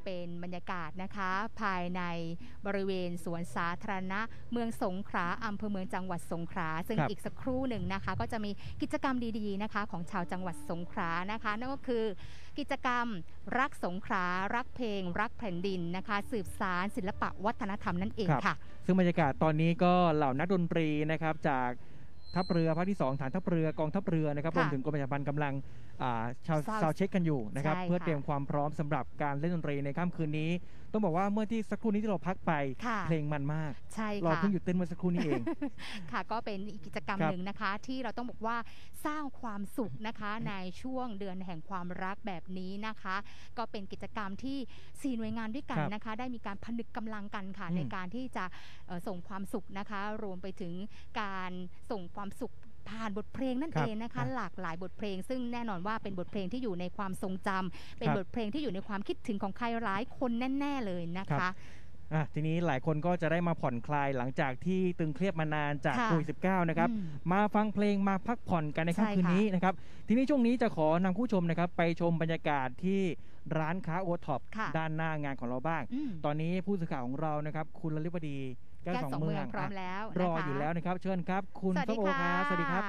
เป็นบรรยากาศนะคะภายในบริเวณสวนสาธารณะเมืองสงขลาอำเภอเมืองจังหวัดสงขลาซึ่งอีกสักครู่หนึ่งนะคะก็จะมีกิจกรรมดีๆนะคะของชาวจังหวัดสงขลานะคะนั่นก็คือกิจกรรมรักสงขลารักเพลงรักแผ่นดินนะคะสืบสานศิลปะวัฒนธรรมนั่นเองค่ะซึ่งบรรยากาศตอนนี้ก็เหล่านักดนตรีนะครับจากทัพเรือภาคที่2ฐานทัพเรือกองทัพเรือนะครับรวมถึงกรมประชาสัมพันธ์กำลังชาวเช็คกันอยู่นะครับเพื่อเตรียมความพร้อมสำหรับการเล่นดนตรีในค่ำคืนนี้ต้องบอกว่าเมื่อที่สักครู่นี้ที่เราพักไปเพลงมันมากใช่ค่ะเราเพิ่งหยุดเต้นเมื่อสักครู่นี้เองค่ะก็เป็นอีกกิจกรรมหนึ่งนะคะที่เราต้องบอกว่าสร้างความสุขนะคะในช่วงเดือนแห่งความรักแบบนี้นะคะก็เป็นกิจกรรมที่4หน่วยงานด้วยกันนะคะได้มีการผนึกกำลังกันค่ะในการที่จะส่งความสุขนะคะรวมไปถึงการส่งความสุขผ่านบทเพลงนั่นเองนะคะหลากหลายบทเพลงซึ่งแน่นอนว่าเป็นบทเพลงที่อยู่ในความทรงจำเป็นบทเพลงที่อยู่ในความคิดถึงของใครหลายคนแน่ๆเลยนะคะทีนี้หลายคนก็จะได้มาผ่อนคลายหลังจากที่ตึงเครียดมานานจากโควิด -19 นะครับมาฟังเพลงมาพักผ่อนกันในค่ำคืนนี้นะครับทีนี้ช่วงนี้จะขอนำผู้ชมนะครับไปชมบรรยากาศที่ร้านค้าโอท็อปด้านหน้างานของเราบ้างตอนนี้ผู้สื่อข่าวของเรานะครับคุณลลิวดีแก้วสองเมืองพร้อมแล้วรออยู่แล้วนะครับเชิญครับคุณส้มโอครับสวัสดีครับ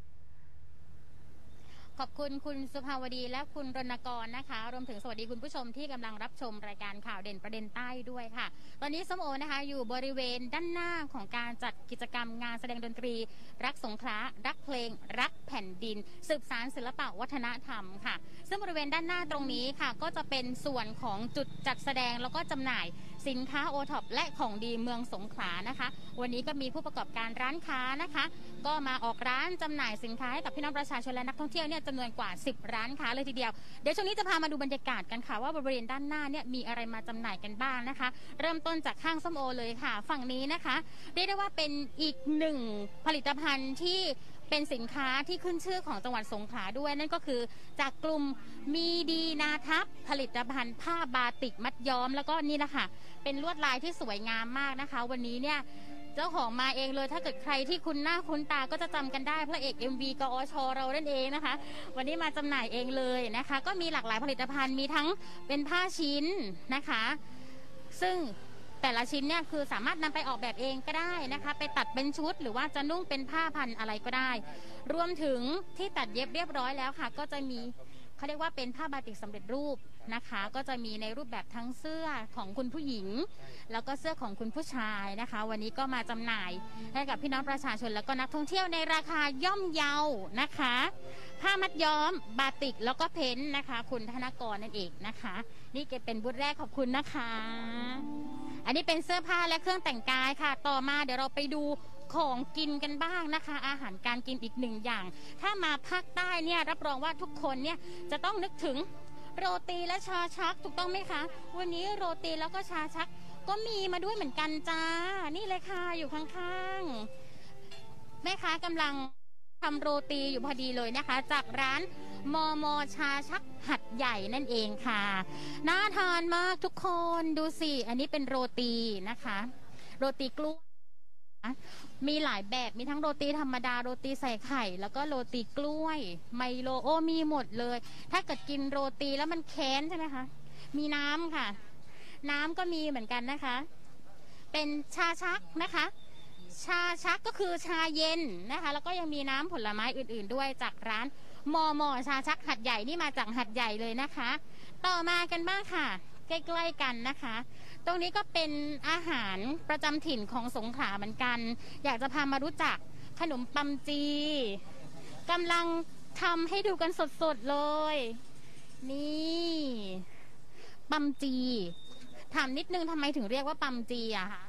ขอบคุณคุณสุภาวดีและคุณรณกรนะคะรวมถึงสวัสดีคุณผู้ชมที่กำลังรับชมรายการข่าวเด่นประเด็นใต้ด้วยค่ะตอนนี้ส้มโอนะคะอยู่บริเวณด้านหน้าของการจัดกิจกรรมงานแสดงดนตรีรักสงขลารักเพลงรักแผ่นดินสืบสานศิลปะวัฒนธรรมค่ะซึ่งบริเวณด้านหน้าตรงนี้ค่ะก็จะเป็นส่วนของจุดจัดแสดงแล้วก็จำหน่ายสินค้าโอท็อปและของดีเมืองสงขลานะคะวันนี้ก็มีผู้ประกอบการร้านค้านะคะก็มาออกร้านจำหน่ายสินค้าให้กับพี่น้องประชาชนและนักท่องเที่ยวเนี่ยจำนวนกว่า10ร้านค้าเลยทีเดียวเดี๋ยวช่วงนี้จะพามาดูบรรยากาศกันค่ะว่าบริเวณด้านหน้าเนี่ยมีอะไรมาจำหน่ายกันบ้างนะคะเริ่มต้นจากข้างส้มโอเลยค่ะฝั่งนี้นะคะเรียกได้ว่าเป็นอีกหนึ่งผลิตภัณฑ์ที่เป็นสินค้าที่ขึ้นชื่อของจังหวัดสงขลาด้วยนั่นก็คือจากกลุ่มมีดีนาทับผลิตภัณฑ์ผ้าบาติกมัดย้อมแล้วก็นี่แหละค่ะเป็นลวดลายที่สวยงามมากนะคะวันนี้เนี่ยเจ้าของมาเองเลยถ้าเกิดใครที่คุ้นหน้าคุ้นตาก็จะจำกันได้พระเอก MV กอชเรานั่นเองนะคะวันนี้มาจำหน่ายเองเลยนะคะก็มีหลากหลายผลิตภัณฑ์มีทั้งเป็นผ้าชิ้นนะคะซึ่งแต่ละชิ้นเนี่ยคือสามารถนำไปออกแบบเองก็ได้นะคะไปตัดเป็นชุดหรือว่าจะนุ่งเป็นผ้าพันอะไรก็ได้รวมถึงที่ตัดเย็บเรียบร้อยแล้วค่ะก็จะมีเขาเรียกว่าเป็นผ้าบาติกสำเร็จรูปนะคะก็จะมีในรูปแบบทั้งเสื้อของคุณผู้หญิงแล้วก็เสื้อของคุณผู้ชายนะคะวันนี้ก็มาจำหน่ายให้กับพี่น้องประชาชนแล้วก็นักท่องเที่ยวในราคาย่อมเยานะคะผ้ามัดย้อมบาติกแล้วก็เพ้นท์นะคะคุณธนกรนั่นเองนะคะนี่เป็นบูธแรกขอบคุณนะคะอันนี้เป็นเสื้อผ้าและเครื่องแต่งกายค่ะต่อมาเดี๋ยวเราไปดูของกินกันบ้างนะคะอาหารการกินอีกหนึ่งอย่างถ้ามาภาคใต้เนี่ยรับรองว่าทุกคนเนี่ยจะต้องนึกถึงโรตีและชาชักถูกต้องไหมคะวันนี้โรตีแล้วก็ชาชักก็มีมาด้วยเหมือนกันจ้านี่เลยค่ะอยู่ข้างๆแม่ค้ากำลังทำโรตีอยู่พอดีเลยนะคะจากร้านมชาชักหัดใหญ่นั่นเองค่ะน่าทานมากทุกคนดูสิอันนี้เป็นโรตีนะคะโรตีกล้วยมีหลายแบบมีทั้งโรตีธรรมดาโรตีใส่ไข่แล้วก็โรตีกล้วยไมโลมีหมดเลยถ้าเกิดกินโรตีแล้วมันแค้นใช่ไหมคะมีน้ำค่ะน้ำก็มีเหมือนกันนะคะเป็นชาชักนะคะชาชักก็คือชาเย็นนะคะแล้วก็ยังมีน้ำผลไม้อื่นๆด้วยจากร้านมชาชักหัดใหญ่นี่มาจากหัดใหญ่เลยนะคะต่อมากันบ้างค่ะใกล้ๆกันนะคะตรงนี้ก็เป็นอาหารประจำถิ่นของสงขลาเหมือนกันอยากจะพามารู้จักขนมปัมจีกำลังทำให้ดูกันสดๆเลยนี่ปัมจีถามนิดนึงทำไมถึงเรียกว่าปัมจีอะคะ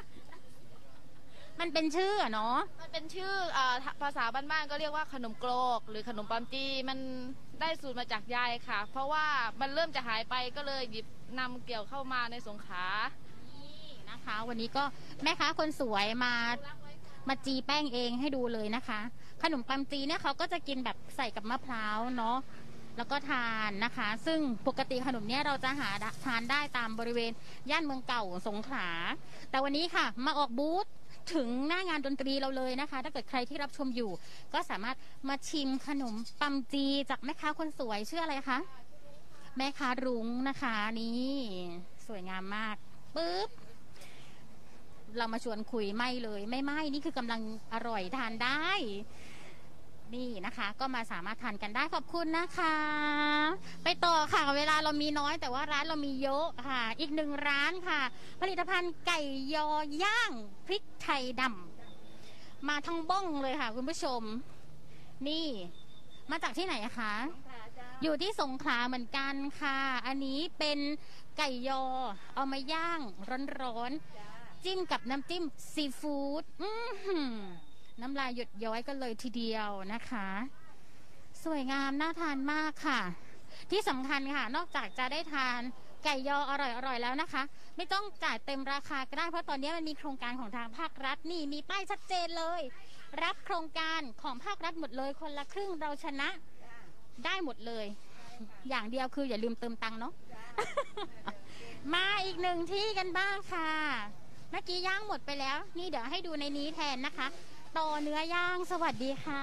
มันเป็นชื่อเนาะมันเป็นชื่อภาษาบ้านๆก็เรียกว่าขนมโกรกหรือขนมปัมจีมันได้สูตรมาจากยายค่ะเพราะว่ามันเริ่มจะหายไปก็เลยหยิบนำเกี่ยวเข้ามาในสงขลานี่นะคะวันนี้ก็แม่ค้าคนสวยมาจีแป้งเองให้ดูเลยนะคะขนมปัมจีเนี่ยเขาก็จะกินแบบใส่กับมะพร้าวเนาะแล้วก็ทานนะคะซึ่งปกติขนมเนี้ยเราจะหาทานได้ตามบริเวณย่านเมืองเก่าสงขลาแต่วันนี้ค่ะมาออกบูธถึงหน้างานดนตรีเราเลยนะคะถ้าเกิดใครที่รับชมอยู่ก็สามารถมาชิมขนมปัมจีจากแม่ค้าคนสวยชื่ออะไรคะแม่ค้ารุ้งนะคะนี่วยงามมากปึ๊บเรามาชวนคุยไม่เลยไม่นี่คือกำลังอร่อยทานได้นี่นะคะก็มาสามารถทานกันได้ขอบคุณนะคะไปต่อค่ะเวลาเรามีน้อยแต่ว่าร้านเรามีเยอะค่ะอีกหนึ่งร้านค่ะผลิตภัณฑ์ไก่ยอย่างพริกไทยดำมาทั้งบ้องเลยค่ะคุณผู้ชมนี่มาจากที่ไหนคะอยู่ที่สงขลาเหมือนกันค่ะอันนี้เป็นไก่ยอเอามาย่างร้อนๆจิ้มกับน้ำจิ้มซีฟู้ดน้ำลายหยดย้อยกันเลยทีเดียวนะคะสวยงามน่าทานมากค่ะที่สำคัญค่ะนอกจากจะได้ทานไก่ยออร่อยแล้วนะคะไม่ต้องจ่ายเต็มราคาก็ได้เพราะตอนนี้มันมีโครงการของทางภาครัฐนี่มีป้ายชัดเจนเลยรับโครงการของภาครัฐหมดเลยคนละครึ่งเราชนะได้หมดเลยอย่างเดียวคืออย่าลืมเติมตังค์เนาะ มาอีกหนึ่งที่กันบ้างค่ะเมื่อกี้ย่างหมดไปแล้วนี่เดี๋ยวให้ดูในนี้แทนนะคะต่อเนื้อย่างสวัสดีค่ะ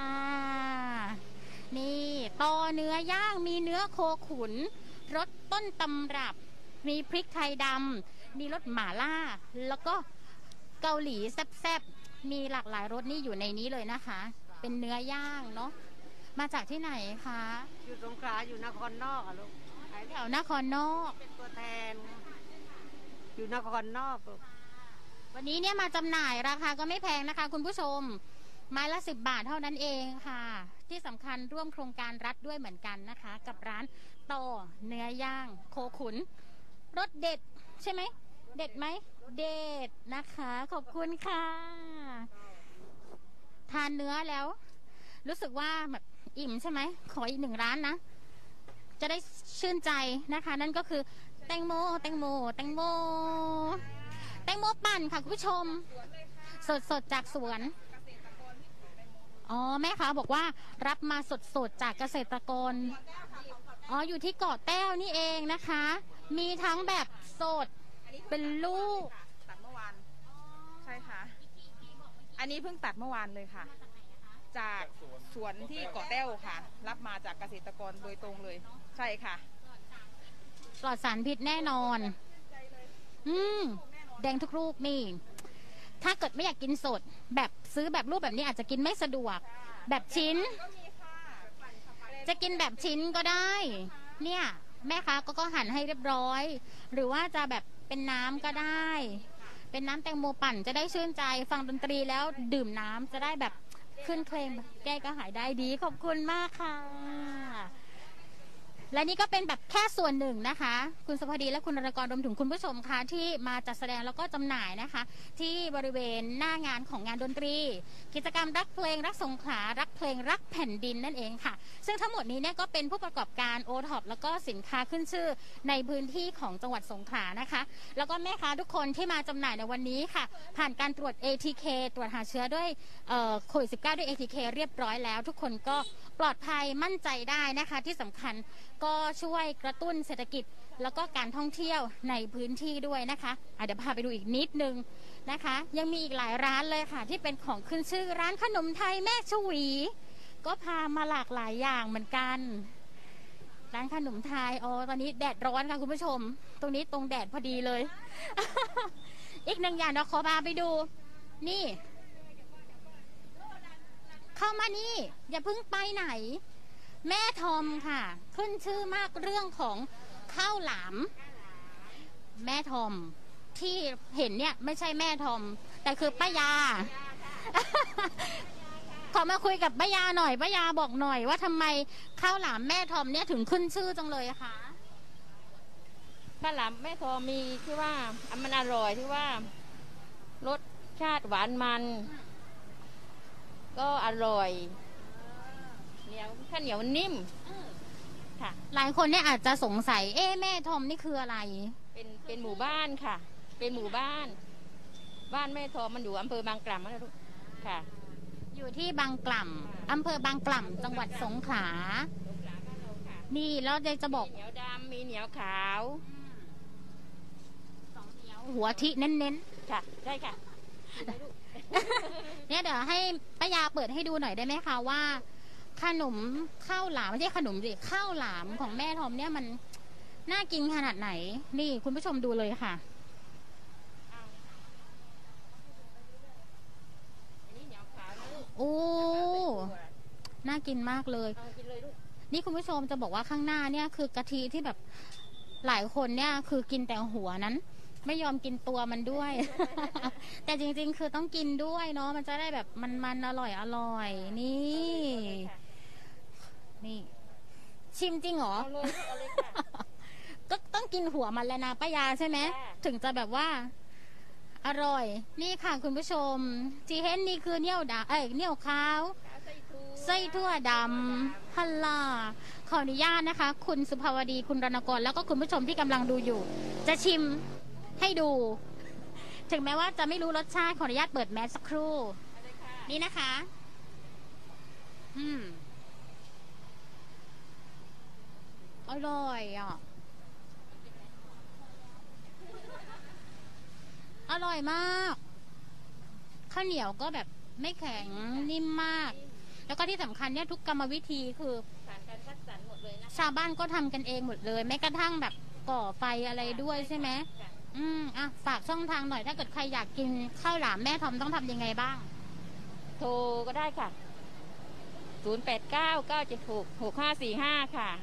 นี่ต่อเนื้อย่างมีเนื้อโคขุนรสต้นตำรับมีพริกไทยดำมีรสหม่าล่าแล้วก็เกาหลีแซ่บๆมีหลากหลายรสนี่อยู่ในนี้เลยนะคะเป็นเนื้อย่างเนาะมาจากที่ไหนคะอยู่สงขลาอยู่นครนอกอะลูกแถวนครนอกเป็นตัวแทนอยู่นครนอกวันนี้เนี่ยมาจำหน่ายราคาก็ไม่แพงนะคะคุณผู้ชมไม้ละ10 บาทเท่านั้นเองค่ะที่สำคัญร่วมโครงการรัฐด้วยเหมือนกันนะคะกับร้านต่อเนื้อย่างโคขุนรสเด็ดใช่ไหมเด็ดไหมเด็ดนะคะขอบคุณค่ะทานเนื้อแล้วรู้สึกว่าแบบอิ่มใช่ไหมขออีกหนึ่งร้านนะจะได้ชื่นใจนะคะนั่นก็คือแตงโมปั่นค่ะคุณผู้ชมสดจากสวนอ๋อแม่ค้าบอกว่ารับมาสดจากเกษตรกรอ๋ออยู่ที่เกาะแต้วนี่เองนะคะมีทั้งแบบสดเป็นลูกตัดเมื่อวานใช่ค่ะอันนี้เพิ่งตัดเมื่อวานเลยค่ะจากสวนที่เกาะแต้วค่ะรับมาจากเกษตรกรโดยตรงเลยใช่ค่ะปลอดสารพิษแน่นอนแดงทุกลูกนี่ถ้าเกิดไม่อยากกินสดแบบซื้อแบบรูปแบบนี้อาจจะกินไม่สะดวกแบบชิ้นจะกินแบบชิ้นก็ได้เนี่ยแม่ค้าก็หั่นให้เรียบร้อยหรือว่าจะแบบเป็นน้ำก็ได้เป็นน้ำแตงโมปั่นจะได้ชื่นใจฟังดนตรีแล้วดื่มน้ำจะได้แบบขึ้นเคลมแก้ก็หายได้ดีขอบคุณมากค่ะและนี่ก็เป็นแบบแค่ส่วนหนึ่งนะคะคุณสุภดีและคุณนรกรรวมถึงคุณผู้ชมค่ะที่มาจัดแสดงแล้วก็จำหน่ายนะคะที่บริเวณหน้างานของงานดนตรีกิจกรรมรักเพลงรักสงขลารักเพลงรักแผ่นดินนั่นเองค่ะซึ่งทั้งหมดนี้เนี่ยก็เป็นผู้ประกอบการโอท็อปแล้วก็สินค้าขึ้นชื่อในพื้นที่ของจังหวัดสงขลานะคะแล้วก็แม่ค้าทุกคนที่มาจำหน่ายในวันนี้ค่ะผ่านการตรวจ ATK ตรวจหาเชื้อด้วยโควิด -19 ด้วย ATK เรียบร้อยแล้วทุกคนก็ปลอดภัยมั่นใจได้นะคะที่สำคัญก็ช่วยกระตุ้นเศรษฐกิจแล้วก็การท่องเที่ยวในพื้นที่ด้วยนะคะเดี๋ยวพาไปดูอีกนิดนึงนะคะยังมีอีกหลายร้านเลยค่ะที่เป็นของขึ้นชื่อร้านขนมไทยแม่ชวีก็พามาหลากหลายอย่างเหมือนกันร้านขนมไทยตอนนี้แดดร้อนค่ะคุณผู้ชมตรงนี้ตรงแดดพอดีเลย อีกหนึ่งอย่างเราขอพาไปดูนี่เข้ามานี่อย่าเพิ่งไปไหนแม่ทอมค่ะขึ้นชื่อมากเรื่องของข้าวหลามแม่ทอมที่เห็นเนี่ยไม่ใช่แม่ทอมแต่คือป้ายา ขอมาคุยกับป้ายาหน่อยป้ายาบอกหน่อยว่าทำไมข้าวหลามแม่ทอมเนี่ยถึงขึ้นชื่อจังเลยคะข้าวหลามแม่ทอมมีที่ว่ามันอร่อยที่ว่ารสชาติหวานมันก็อร่อยเหนียวข้าวเหนียวนิ่มค่ะหลายคนเนี่ยอาจจะสงสัยแม่ทอมนี่คืออะไรเป็นหมู่บ้านค่ะเป็นหมู่บ้านแม่ทอมมันอยู่อำเภอบางกล่ำนะลูกค่ะอยู่ที่บางกล่ำอำเภอบางกล่ำจังหวัดสงขลานี่แล้วจะบอกเหนียวดำมีเหนียวขาว 2เหนียวหัวทิเน้นๆค่ะได้ค่ะเนี่ยเดี๋ยวให้ป้ายาเปิดให้ดูหน่อยได้ไหมคะว่าขนมข้าวหลามไม่ใช่ขนมสิข้าวหลามของแม่ทอมเนี่ยมันน่ากินขนาดไหนนี่คุณผู้ชมดูเลยค่ะโอ้น่ากินมากเลยนี่คุณผู้ชมจะบอกว่าข้างหน้าเนี่ยคือกะทิที่แบบหลายคนเนี่ยคือกินแต่หัวนั้นไม่ยอมกินตัวมันด้วย แต่จริงๆคือต้องกินด้วยเนาะมันจะได้แบบมันอร่อยนี่ชิมจริงเหรอเอาเลยค่ะก็ต้องกินหัวมันแล้วนะป้ายาใช่ไหมถึงจะแบบว่าอร่อยนี่ค่ะคุณผู้ชมจีเห็นนี่คือเหนียวเหนียวขาวไส้ทั่วดำฮัลโหลขออนุญาตนะคะคุณสุภาวดีคุณรณกรแล้วก็คุณผู้ชมที่กำลังดูอยู่จะชิมให้ดูถึงแม้ว่าจะไม่รู้รสชาติขออนุญาตเปิดแมสสักครู่นี่นะคะอร่อยอ่ะอร่อยมากข้าวเหนียวก็แบบไม่แข็งนิ่มมากแล้วก็ที่สำคัญเนี่ยทุกกรรมวิธีคือผ่านการคัดสรรหมดเลยนะชาวบ้านก็ทำกันเองหมดเลยแม้กระทั่งแบบก่อไฟอะไรด้วยใช่ไหมฝากช่องทางหน่อยถ้าเกิดใครอยากกินข้าวหลามแม่ทอมต้องทำยังไงบ้างโทรก็ได้ค่ะ0899766545ค่ะ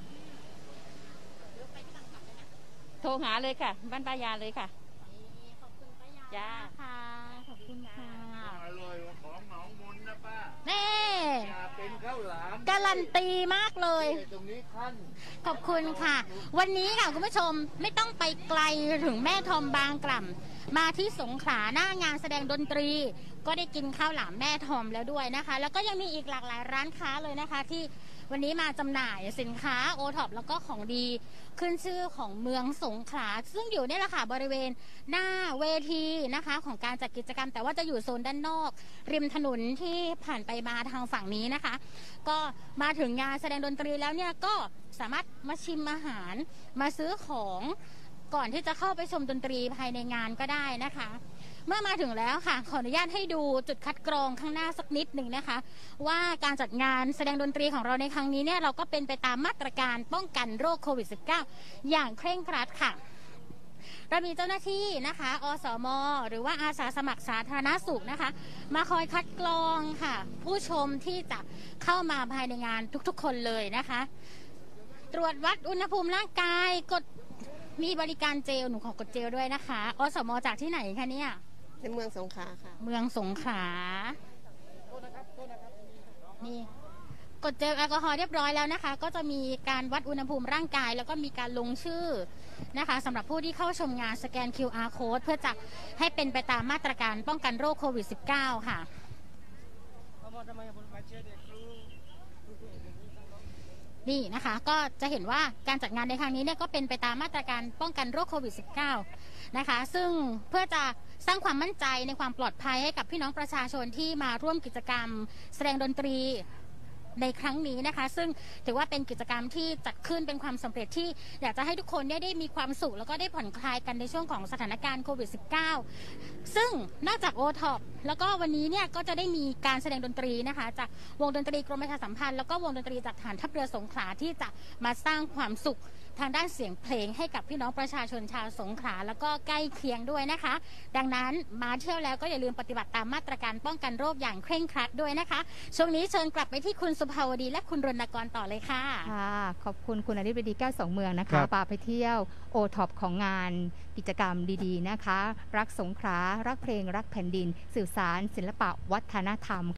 โทรหาเลยค่ะบ้านป้ายาเลยค่ะขอบคุณป้ายาจ้าค่ะขอบคุณค่ะอร่อยของหนองมนนะป้าเป็นข้าวหลามการันตีมากเลยตรงนี้ขั้นขอบคุณค่ะวันนี้ค่ะคุณผู้ชมไม่ต้องไปไกลถึงแม่ทอมบางกล่ำมาที่สงขลาหน้างานแสดงดนตรีก็ได้กินข้าวหลามแม่ทอมแล้วด้วยนะคะแล้วก็ยังมีอีกหลากหลายร้านค้าเลยนะคะที่วันนี้มาจำหน่ายสินค้าโอท็อปแล้วก็ของดีขึ้นชื่อของเมืองสงขลาซึ่งอยู่นี่แหละค่ะบริเวณหน้าเวทีนะคะของการจัดกิจกรรมแต่ว่าจะอยู่โซนด้านนอกริมถนนที่ผ่านไปมาทางฝั่งนี้นะคะก็มาถึงงานแสดงดนตรีแล้วเนี่ยก็สามารถมาชิมอาหารมาซื้อของก่อนที่จะเข้าไปชมดนตรีภายในงานก็ได้นะคะเมื่อมาถึงแล้วค่ะขออนุญาตให้ดูจุดคัดกรองข้างหน้าสักนิดหนึ่งนะคะว่าการจัดงานแสดงดนตรีของเราในครั้งนี้เนี่ยเราก็เป็นไปตามมาตรการป้องกันโรคโควิด -19 อย่างเคร่งครัดค่ะเรามีเจ้าหน้าที่นะคะอสม.หรือว่าอาสาสมัครสาธารณสุขนะคะมาคอยคัดกรองค่ะผู้ชมที่จะเข้ามาภายในงานทุกๆคนเลยนะคะตรวจวัดอุณหภูมิร่างกายกดมีบริการเจลหนูขอกดเจลด้วยนะคะอสม.จากที่ไหนคะเนี่ยในเมืองสงขลาค่ะเมืองสงขลานี่กดเจลแอลกอฮอล์เรียบร้อยแล้วนะคะก็จะมีการวัดอุณหภูมิร่างกายแล้วก็มีการลงชื่อนะคะสำหรับผู้ที่เข้าชมงานสแกน QR Code เพื่อจะให้เป็นไปตามมาตรการป้องกันโรคโควิด -19 ค่ะนี่นะคะก็จะเห็นว่าการจัดงานในครั้งนี้เนี่ยก็เป็นไปตามมาตรการป้องกันโรคโควิด -19 นะคะซึ่งเพื่อจะสร้างความมั่นใจในความปลอดภัยให้กับพี่น้องประชาชนที่มาร่วมกิจกรรมแสดงดนตรีในครั้งนี้นะคะซึ่งถือว่าเป็นกิจกรรมที่จัดขึ้นเป็นความสำเร็จที่อยากจะให้ทุกคนได้มีความสุขแล้วก็ได้ผ่อนคลายกันในช่วงของสถานการณ์โควิด -19 ซึ่งนอกจากโอท็อปแล้วก็วันนี้เนี่ยก็จะได้มีการแสดงดนตรีนะคะจากวงดนตรีกรมประชาสัมพันธ์แล้วก็วงดนตรีจากฐานทัพเรือสงขลาที่จะมาสร้างความสุขทางด้านเสียงเพลงให้กับพี่น้องประชาชนชาวสงขลาแล้วก็ใกล้เคียงด้วยนะคะดังนั้นมาเที่ยวแล้วก็อย่าลืมปฏิบัติตามมาตรการป้องกันโรคอย่างเคร่งครัดด้วยนะคะช่วงนี้เชิญกลับไปที่คุณสุภาวดีและคุณรณกรต่อเลยค่ะค่ะขอบคุณคุณอธิบดีแก้วสองเมืองนะคะพาไปเที่ยวโอท็อปของงานกิจกรรมดีๆนะคะรักสงขลารักเพลงรักแผ่นดินสื่อสารศิลปะวัฒนธรรม